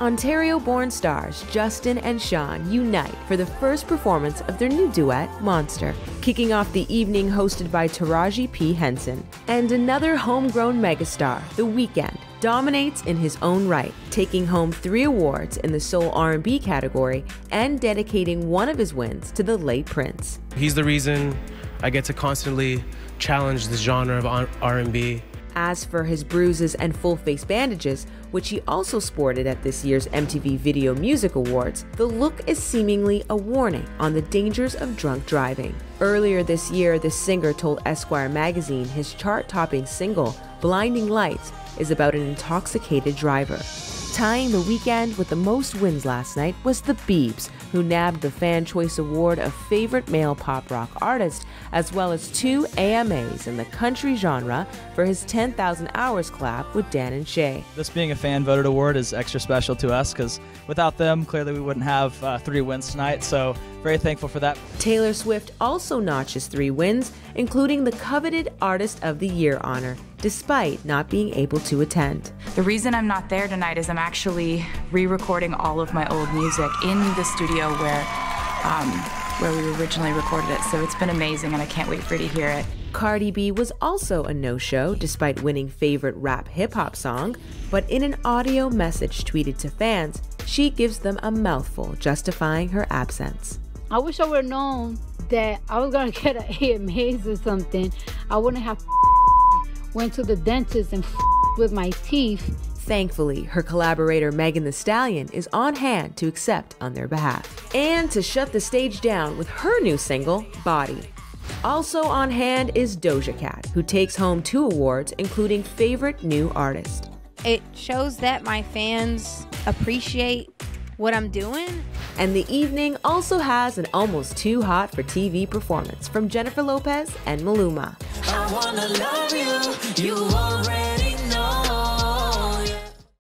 Ontario-born stars Justin and Sean unite for the first performance of their new duet, Monster, kicking off the evening hosted by Taraji P. Henson. And another homegrown megastar, The Weeknd, dominates in his own right, taking home 3 awards in the Soul R&B category and dedicating one of his wins to the late Prince. He's the reason I get to constantly challenge the genre of R&B. As for his bruises and full-face bandages, which he also sported at this year's MTV Video Music Awards, the look is seemingly a warning on the dangers of drunk driving. Earlier this year, the singer told Esquire magazine his chart-topping single, Blinding Lights, is about an intoxicated driver. Tying The Weeknd with the most wins last night was the Biebs, who nabbed the Fan Choice Award of Favorite Male Pop Rock Artist, as well as 2 AMAs in the country genre for his 10,000 Hours collab with Dan and Shay. This being a fan-voted award is extra special to us because without them, clearly we wouldn't have 3 wins tonight, so very thankful for that. Taylor Swift also notches 3 wins, including the coveted Artist of the Year honor, despite not being able to attend. The reason I'm not there tonight is I'm actually re-recording all of my old music in the studio where we originally recorded it, so it's been amazing and I can't wait for you to hear it. Cardi B was also a no-show despite winning favorite rap hip-hop song, but in an audio message tweeted to fans, she gives them a mouthful justifying her absence. I wish I would have known that I was gonna get an AMAs or something. I wouldn't have went to the dentist and with my teeth. Thankfully, her collaborator Megan Thee Stallion is on hand to accept on their behalf. And to shut the stage down with her new single, Body. Also on hand is Doja Cat, who takes home 2 awards, including Favorite New Artist. It shows that my fans appreciate what I'm doing. And the evening also has an almost too hot for TV performance from Jennifer Lopez and Maluma. I wanna love you, you already